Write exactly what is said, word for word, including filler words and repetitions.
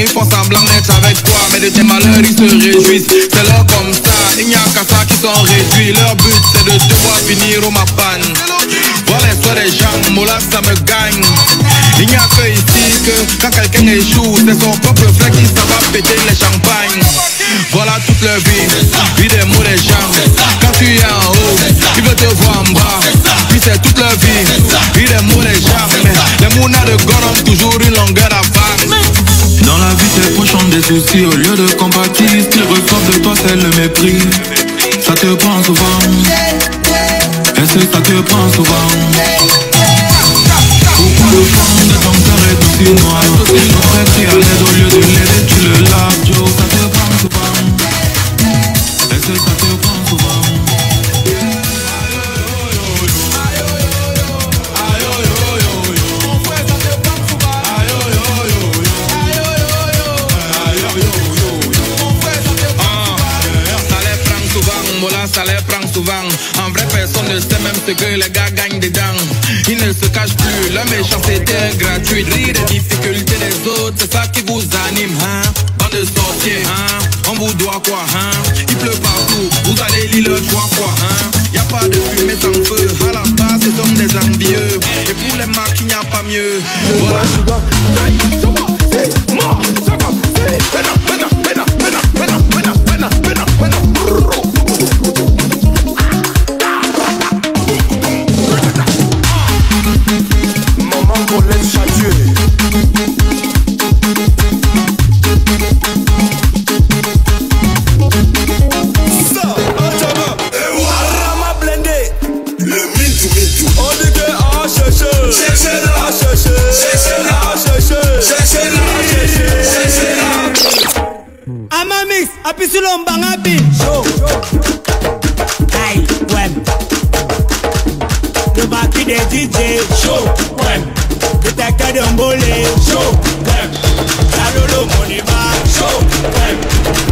ils font semblant d'être avec toi, mais de tes malheurs ils se réjouissent. C'est leur comme ça, il n'y a qu'à ça qui sont réduits. Leur but c'est de te voir finir au mapan. Voir l'histoire des gens, Mola ça me gagne. Il n'y a que ici que quand quelqu'un échoue, c'est son propre frère qui s'en va péter les champagnes. Voilà toute leur vie, vie des mots des gens. Quand tu es en haut, tu veux te voir en bas. Puis c'est toute leur vie, vie des mots des gens. Mais les mounas de God ont toujours une longueur d'avance. Dans la vie tes proches ont des soucis. Au lieu de compatir, ce qu'ils reçoivent de toi c'est le mépris. Ça te prend souvent. Est-ce que ça te prend souvent? Pourquoi le fond de ton cœur est aussi noir? Ton frère crie à l'aide au lieu de l'aider, tu le laves. Joe, ça te prend souvent. Est-ce que ça te prend souvent? Ça les prend souvent. En vrai personne ne sait même ce que les gars gagnent dedans. Ils ne se cachent plus, la méchanceté est gratuite. Rire des difficultés des autres, c'est ça qui vous anime, hein. Bande de sorciers, hein. On vous doit quoi, hein. Il pleut partout, vous allez lire le choix quoi, hein. Y'a pas de fumée sans feu, à la base ce sont des envieux. Et pour les marques il n'y a pas mieux. Voilà. Amamix, apisulom bangapi. Show. Aïe, ouais. Le baki des D J. Show, ouais. Le taka de mbolé. Show, ouais. La lolo monima. Show, ouais.